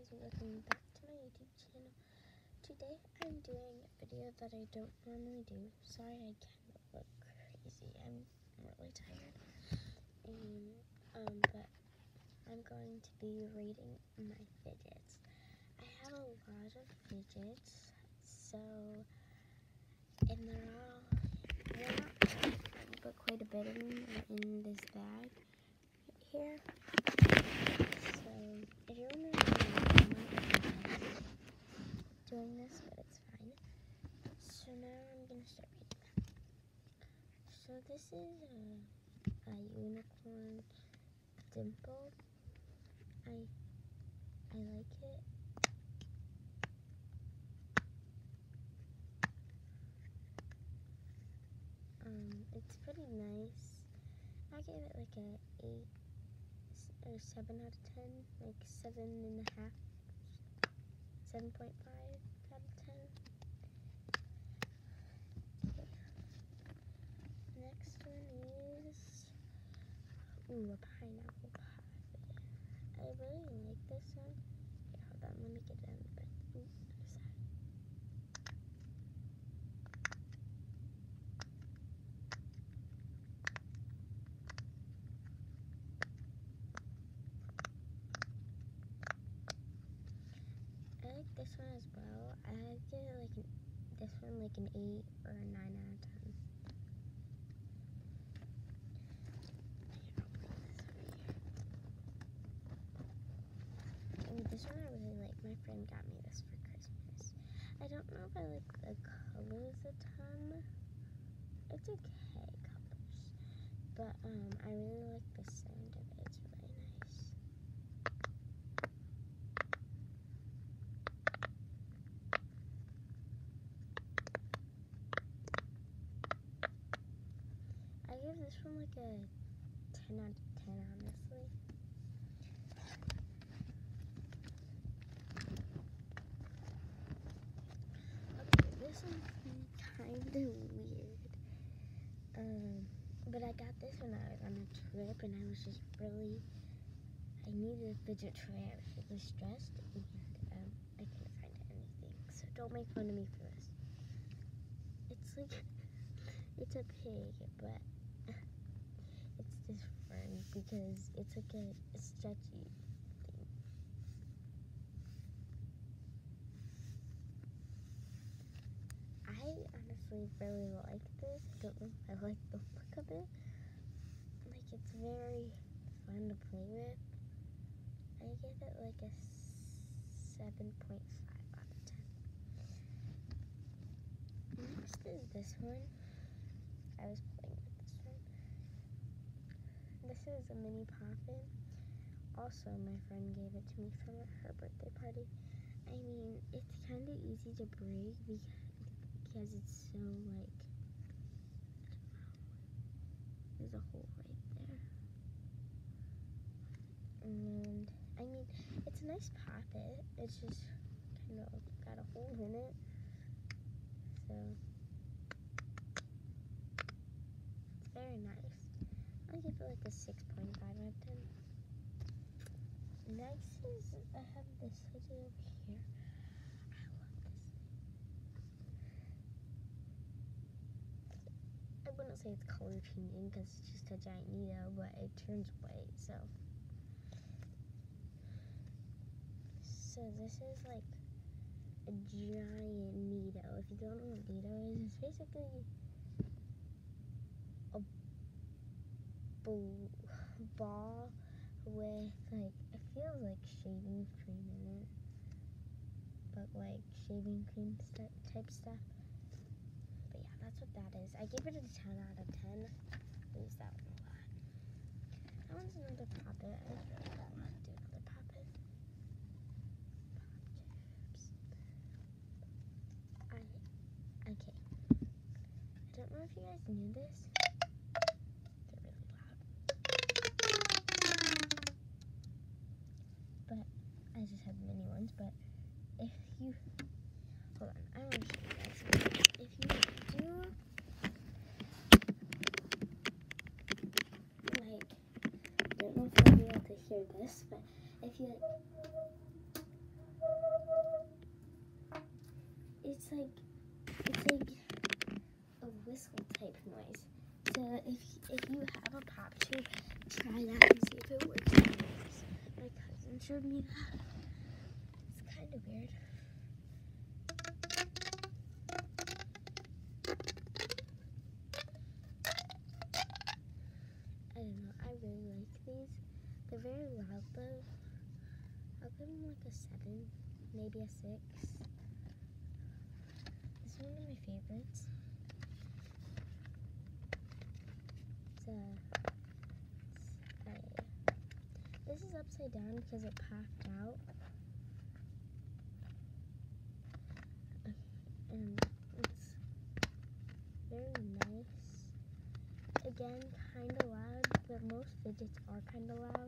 guys, welcome back to my YouTube channel. Today I'm doing a video that I don't normally do. Sorry I kind of look crazy. I'm really tired. But I'm going to be rating my fidgets. I have a lot of fidgets, and they're not all, but quite a bit of them are in this bag right here. So if you're wondering doing this, but it's fine. So now I'm gonna start reading. So this is a unicorn dimple. I like it. It's pretty nice. I gave it like a 8 or 7 out of 10, like 7.5, 7.5 out of 10. Okay. Next one is a pineapple pie. I really like this one. Here, hold on, let me get it in the bed. I like this one as well. I give it like this one like an 8 or a 9 out of 10. This one I really like. My friend got me this for Christmas. I don't know if I like the colors a ton. It's okay colors, but I really like the sound of it. It's really nice. I give this one like a 10 out of 10, honestly. This one's kind of weird, but I got this when I was on a trip, and I was just really, I needed a fidget toy. I was really stressed, and I couldn't find anything, so don't make fun of me for this. It's like, it's a pig, but it's different because it's like a stretchy thing. I honestly really like this. I don't know if I like the look of it. Like, it's very fun to play with. I give it like a 7.5 out of 10. Next is this one. I was playing with this one. This is a mini poppin'. Also, my friend gave it to me for her birthday party. I mean, it's kind of easy to break because it's so, like, there's a hole right there. And, I mean, it's a nice poppet. It's just kind of got a hole in it. So, it's very nice. I'll give it like a 6.5 out of 10. Next is, I have this fidget over here. I love this thing. I wouldn't say it's color changing because it's just a giant needle, but it turns white, so. So this is like a giant needle. If you don't know what needle is, it's basically a ball with, like, it feels like shaving cream in it, but like shaving cream type stuff. But yeah, that's what that is. I gave it a 10 out of 10. I use that one a lot. That one's another poppet. I just really don't want to do another poppet. Okay. I don't know if you guys knew this. They're really loud. But I just have mini ones. But if you, hold on, I want to show you guys something. If you do, like, I don't know if I'll be able to hear this, but if you It's like a whistle type noise. So if you have a pop tube, try that and see if it works. My cousin showed me that. It's kind of weird. I don't know. I really like these. They're very loud though. I'll give them like a 7, maybe a 6. This is one of my favorites. This is upside down because it popped out. And it's very nice. Again, kind of loud, but most fidgets are kind of loud.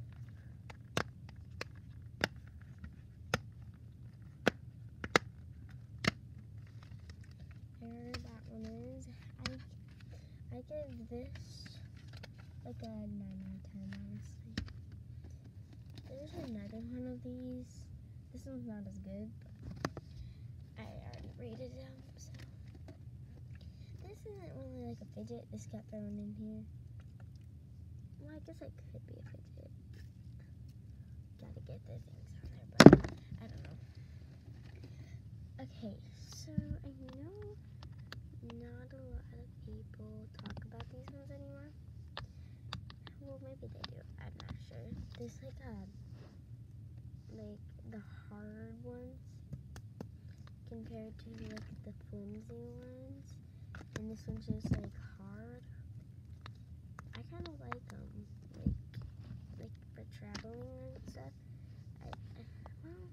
There that one is. I give this like a 9 out of 10, honestly. There's another one of these. This one's not as good, but I already rated them, so. This isn't really like a fidget. This got thrown in here. Well, I guess it could be a fidget. Gotta get the things on there, but I don't know. Okay, so I know not a lot of people talk about these ones anymore. Well, maybe they do. I'm not sure. There's like the hard ones compared to like the flimsy ones, and this one's just like hard. I kind of like them, like for traveling and stuff. Well,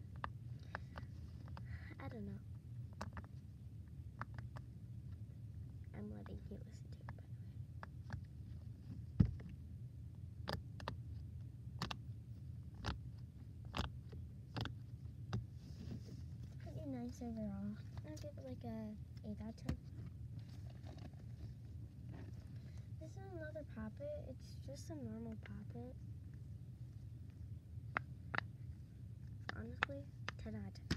I don't know. I'm letting you listen to it, by the way. Pretty nice overall. I'll give it like a 8 out of 10. This is another poppet. It's just a normal poppet. Honestly, 10 out of 10.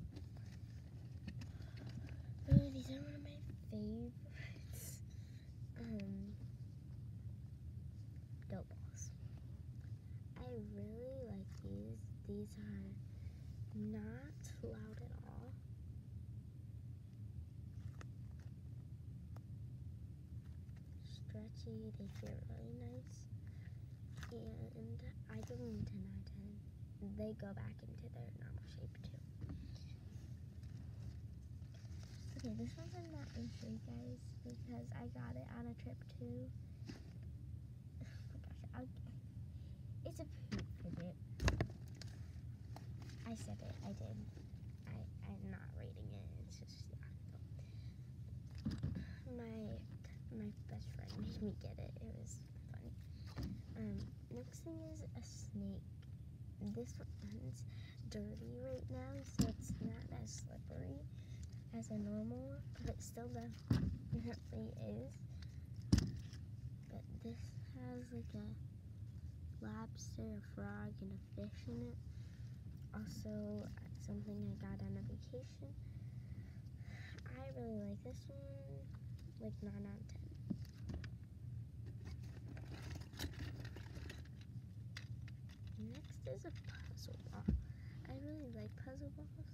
These are one of my favorites. Dope balls. I really like these. These are not loud at all. Stretchy, they feel really nice. And I give them 10 out of 10. They go back into their normal shape too. Okay, this one's I'm not going to show you guys because I got it on a trip too. Oh my gosh, it's a poop fidget. I said it, I did. I'm not rating it, it's just, my best friend made me get it. It was funny. Next thing is a snake. This one's dirty right now, so it's not as slippery as a normal one, but it still definitely is. But this has like a lobster, a frog, and a fish in it. Also, something I got on a vacation. I really like this one, like 9 out of 10. Next is a puzzle ball. I really like puzzle balls.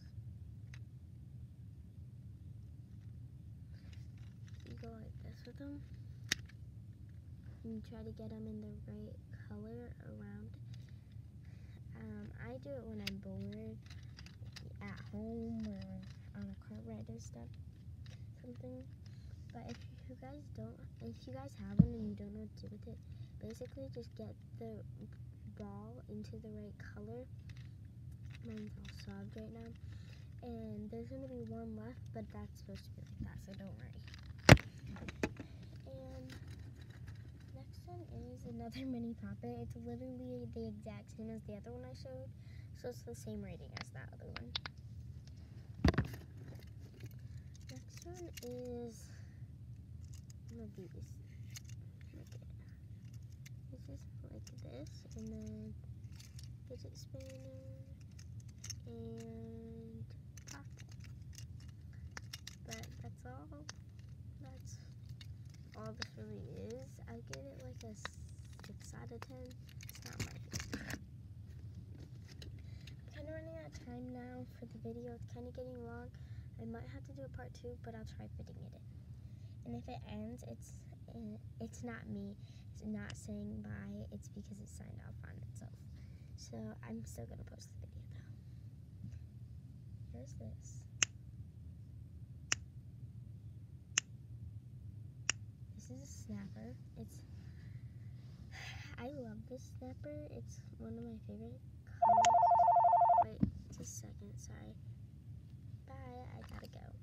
You go like this with them, and you try to get them in the right color around. I do it when I'm bored, at home or on a car ride or something. But if you guys have one and you don't know what to do with it, basically just get the ball into the right color. Mine's all sogged right now, and there's gonna be one left, but that's supposed to be like that, so don't worry. And next one is another mini poppet. It's literally the exact same as the other one I showed, so it's the same rating as that other one. Next one is one of these. It's just like this, and then fidget spinner and pocket. It's not my favorite. I'm kind of running out of time now for the video. It's kind of getting long. I might have to do a part 2, but I'll try fitting it in. And if it ends, it's not me. It's not saying bye. It's because it signed off on itself. So I'm still gonna post the video though. Here's this. This is a snapper. I love this snapper. It's one of my favorite colors. Wait, just a second. Sorry. Bye. I gotta go.